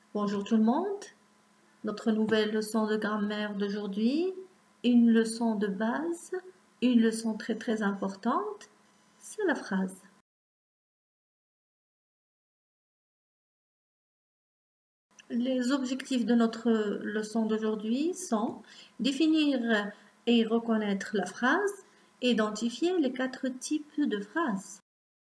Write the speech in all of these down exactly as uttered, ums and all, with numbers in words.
Bonjour tout le monde, notre nouvelle leçon de grammaire d'aujourd'hui, une leçon de base, une leçon très très importante, c'est la phrase. Les objectifs de notre leçon d'aujourd'hui sont définir et reconnaître la phrase, identifier les quatre types de phrases.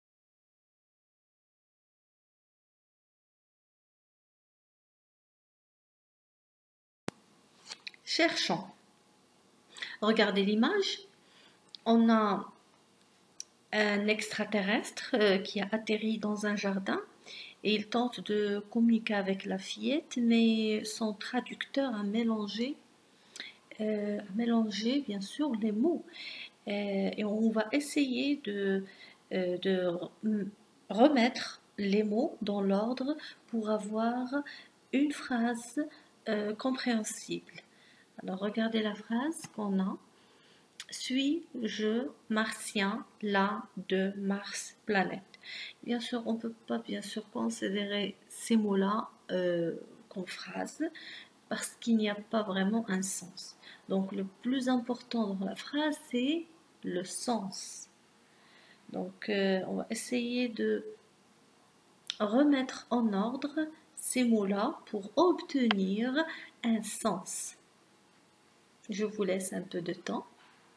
Cherchons. Regardez l'image. On a un extraterrestre euh, qui a atterri dans un jardin et il tente de communiquer avec la fillette, mais son traducteur a mélangé, euh, a mélangé bien sûr les mots. Euh, et on va essayer de, euh, de remettre les mots dans l'ordre pour avoir une phrase euh, compréhensible. Alors regardez la phrase qu'on a. Suis-je martien, là de Mars planète? Bien sûr, on ne peut pas bien sûr considérer ces mots-là euh, comme phrase parce qu'il n'y a pas vraiment un sens. Donc le plus important dans la phrase, c'est le sens. Donc euh, on va essayer de remettre en ordre ces mots-là pour obtenir un sens. Je vous laisse un peu de temps.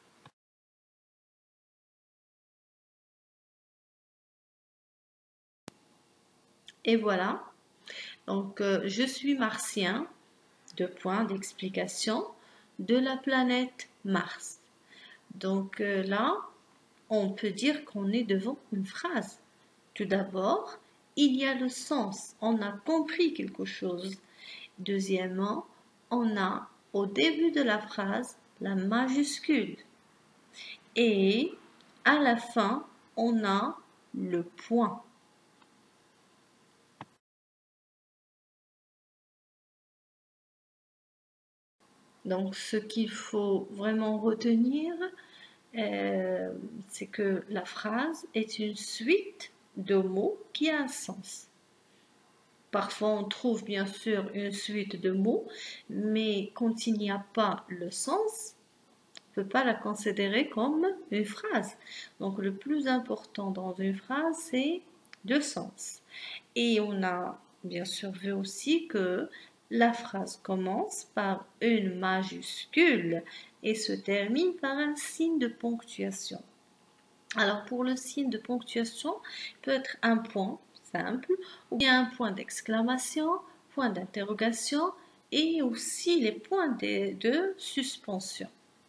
Et voilà. Donc, euh, je suis martien, deux points d'explication, de la planète Mars. Donc euh, là, on peut dire qu'on est devant une phrase. Tout d'abord, il y a le sens, on a compris quelque chose. Deuxièmement, on a au début de la phrase la majuscule. Et à la fin, on a le point. Donc, ce qu'il faut vraiment retenir, euh, c'est que la phrase est une suite de mots qui a un sens. Parfois, on trouve bien sûr une suite de mots, mais quand il n'y a pas le sens, on ne peut pas la considérer comme une phrase. Donc, le plus important dans une phrase, c'est le sens. Et on a bien sûr vu aussi que la phrase commence par une majuscule et se termine par un signe de ponctuation. Alors pour le signe de ponctuation, il peut être un point simple ou bien un point d'exclamation, point d'interrogation et aussi les points de, de suspension.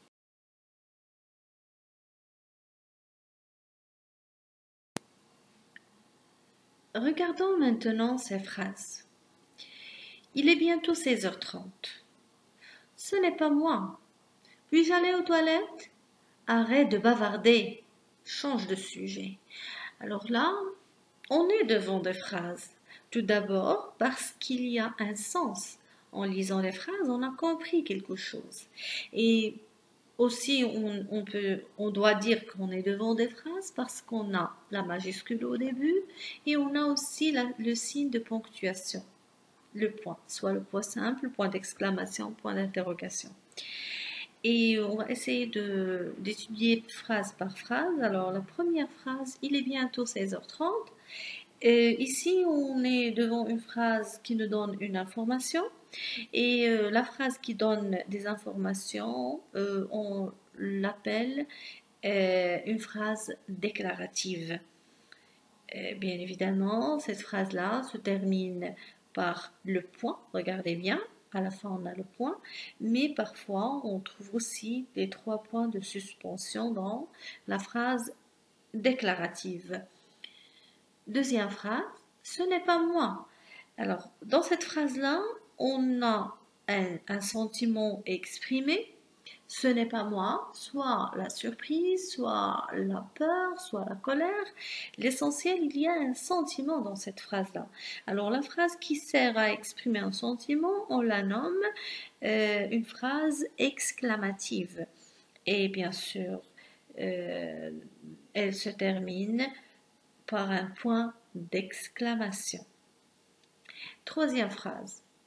Regardons maintenant ces phrases. Il est bientôt seize heures trente. Ce n'est pas moi. Puis-je aller aux toilettes? Arrête de bavarder. Change de sujet. Alors là, on est devant des phrases. Tout d'abord parce qu'il y a un sens. En lisant les phrases, on a compris quelque chose. Et aussi, on, on peut, on doit dire qu'on est devant des phrases parce qu'on a la majuscule au début et on a aussi la, le signe de ponctuation, le point, soit le point simple, point d'exclamation, point d'interrogation. Et on va essayer de, d'étudier phrase par phrase. Alors, la première phrase, il est bientôt seize heures trente. Et ici, on est devant une phrase qui nous donne une information. Et euh, la phrase qui donne des informations, euh, on l'appelle euh, une phrase déclarative. Euh, bien évidemment, cette phrase-là se termine par le point, regardez bien, à la fin on a le point, mais parfois on trouve aussi les trois points de suspension dans la phrase déclarative. Deuxième phrase, ce n'est pas moi. Alors, dans cette phrase-là, on a un, un sentiment exprimé. Ce n'est pas moi, soit la surprise, soit la peur, soit la colère. L'essentiel, il y a un sentiment dans cette phrase-là. Alors, la phrase qui sert à exprimer un sentiment, on la nomme euh, une phrase exclamative. Et bien sûr, euh, elle se termine par un point d'exclamation. Troisième phrase.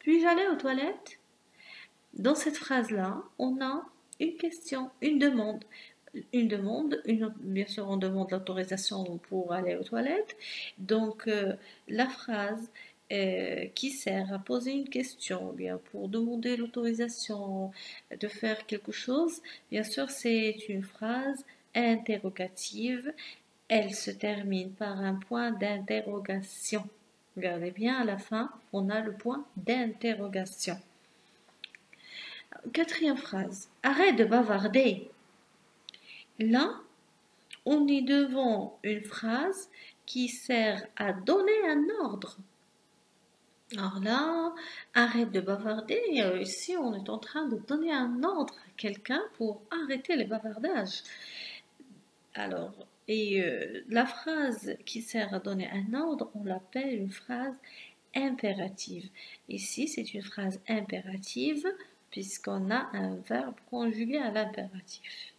Puis-je aller aux toilettes? Dans cette phrase-là, on a une question, une demande. Une demande, une, bien sûr, on demande l'autorisation pour aller aux toilettes. Donc, euh, la phrase euh, qui sert à poser une question, bien pour demander l'autorisation de faire quelque chose, bien sûr, c'est une phrase interrogative. Elle se termine par un point d'interrogation. Regardez bien, à la fin, on a le point d'interrogation. Quatrième phrase. Arrête de bavarder. Là, on est devant une phrase qui sert à donner un ordre. Alors là, arrête de bavarder. Ici, on est en train de donner un ordre à quelqu'un pour arrêter les bavardages. Alors, et euh, la phrase qui sert à donner un ordre, on l'appelle une phrase impérative. Ici, c'est une phrase impérative puisqu'on a un verbe conjugué à l'impératif.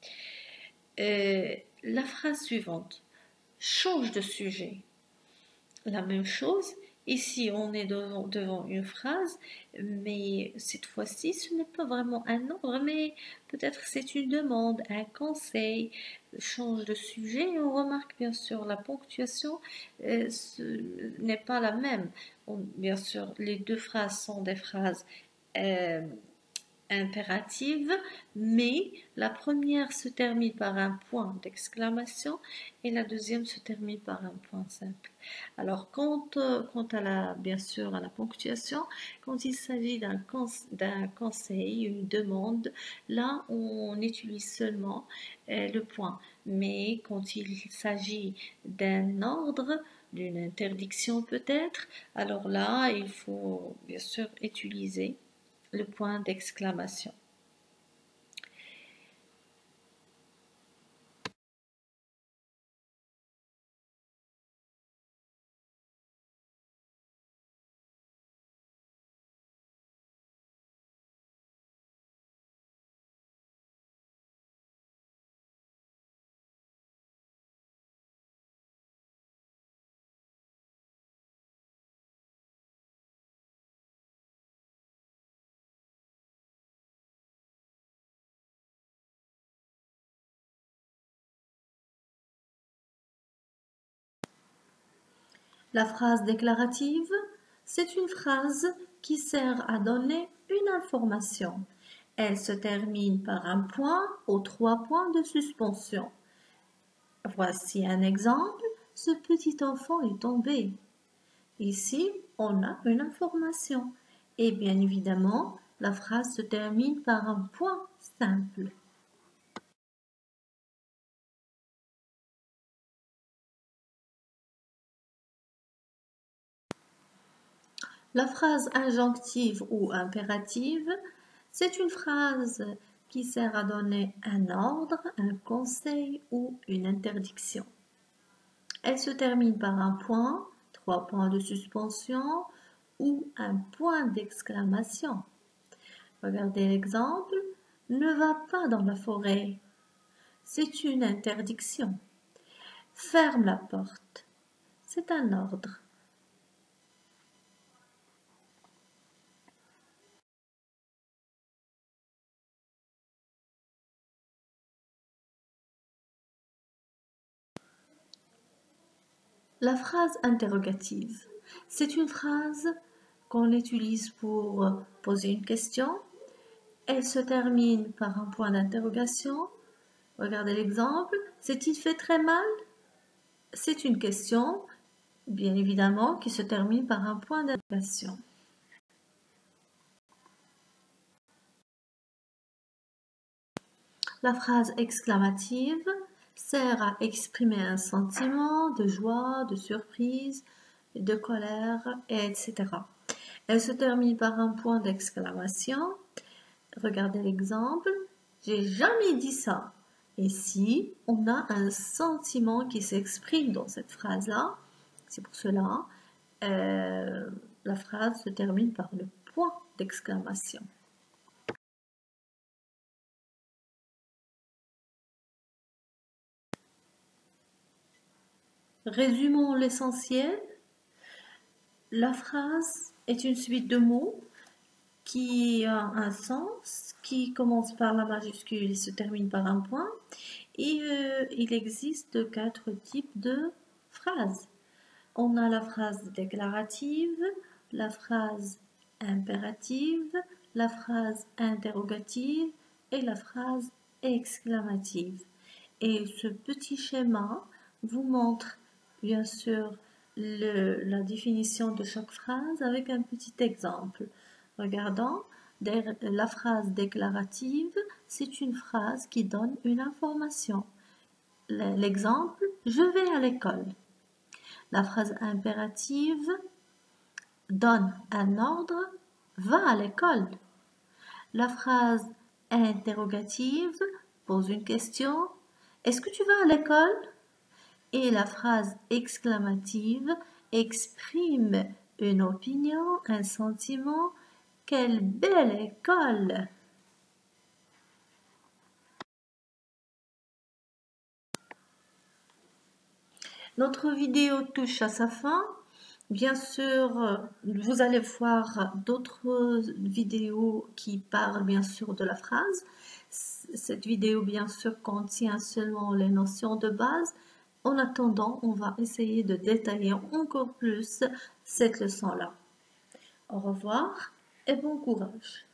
Euh, la phrase suivante, change de sujet. La même chose, ici on est devant, devant une phrase, mais cette fois-ci ce n'est pas vraiment un ordre, mais peut-être c'est une demande, un conseil. Change de sujet et on remarque bien sûr la ponctuation euh, n'est pas la même. On, bien sûr, les deux phrases sont des phrases euh, impérative, mais la première se termine par un point d'exclamation et la deuxième se termine par un point simple. Alors, quant, quant à la, bien sûr, à la ponctuation, quand il s'agit d'un, d'un conseil, une demande, là, on utilise seulement euh, le point. Mais quand il s'agit d'un ordre, d'une interdiction peut-être, alors là, il faut bien sûr utiliser le point d'exclamation. La phrase déclarative, c'est une phrase qui sert à donner une information. Elle se termine par un point ou trois points de suspension. Voici un exemple. Ce petit enfant est tombé. Ici, on a une information. Et bien évidemment, la phrase se termine par un point simple. La phrase injonctive ou impérative, c'est une phrase qui sert à donner un ordre, un conseil ou une interdiction. Elle se termine par un point, trois points de suspension ou un point d'exclamation. Regardez l'exemple. Ne va pas dans la forêt. C'est une interdiction. Ferme la porte. C'est un ordre. La phrase interrogative, c'est une phrase qu'on utilise pour poser une question. Elle se termine par un point d'interrogation. Regardez l'exemple. S'est-il fait très mal? C'est une question, bien évidemment, qui se termine par un point d'interrogation. La phrase exclamative sert à exprimer un sentiment de joie, de surprise, de colère, et cetera. Elle se termine par un point d'exclamation. Regardez l'exemple. J'ai jamais dit ça. Ici, on a un sentiment qui s'exprime dans cette phrase-là. C'est pour cela, euh, la phrase se termine par le point d'exclamation. Résumons l'essentiel. La phrase est une suite de mots qui a un sens, qui commence par la majuscule et se termine par un point. Et euh, il existe quatre types de phrases. On a la phrase déclarative, la phrase impérative, la phrase interrogative et la phrase exclamative. Et ce petit schéma vous montre bien sûr le, la définition de chaque phrase avec un petit exemple. Regardons, la phrase déclarative, c'est une phrase qui donne une information. L'exemple, je vais à l'école. La phrase impérative donne un ordre, va à l'école. La phrase interrogative pose une question, est-ce que tu vas à l'école? Et la phrase exclamative exprime une opinion, un sentiment, quelle belle école! Notre vidéo touche à sa fin. Bien sûr, vous allez voir d'autres vidéos qui parlent bien sûr de la phrase. Cette vidéo bien sûr contient seulement les notions de base. En attendant, on va essayer de détailler encore plus cette leçon-là. Au revoir et bon courage.